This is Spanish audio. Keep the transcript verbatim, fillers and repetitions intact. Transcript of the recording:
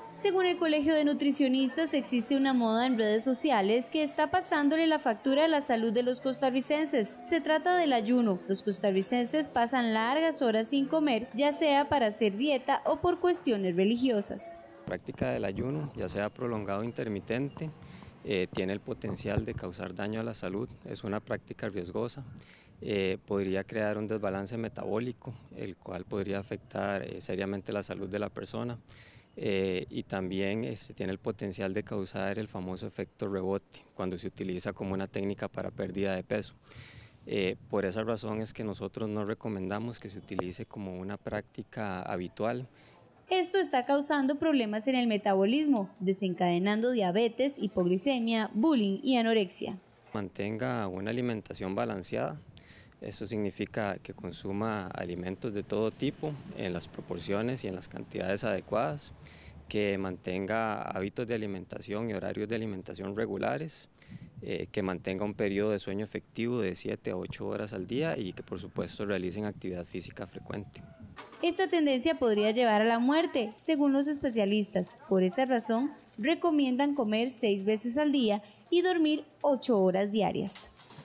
Según el Colegio de Nutricionistas, existe una moda en redes sociales que está pasándole la factura a la salud de los costarricenses. Se trata del ayuno. Los costarricenses pasan largas horas sin comer, ya sea para hacer dieta o por cuestiones religiosas. La práctica del ayuno, ya sea prolongado o intermitente, eh, tiene el potencial de causar daño a la salud. Es una práctica riesgosa. Eh, podría crear un desbalance metabólico, el cual podría afectar eh, seriamente la salud de la persona. Eh, y también este, tiene el potencial de causar el famoso efecto rebote cuando se utiliza como una técnica para pérdida de peso. Eh, por esa razón es que nosotros no recomendamos que se utilice como una práctica habitual. Esto está causando problemas en el metabolismo, desencadenando diabetes, hipoglicemia, bullying y anorexia. Mantenga una alimentación balanceada. Eso significa que consuma alimentos de todo tipo, en las proporciones y en las cantidades adecuadas, que mantenga hábitos de alimentación y horarios de alimentación regulares, eh, que mantenga un periodo de sueño efectivo de siete a ocho horas al día y que por supuesto realicen actividad física frecuente. Esta tendencia podría llevar a la muerte, según los especialistas. Por esa razón, recomiendan comer seis veces al día y dormir ocho horas diarias.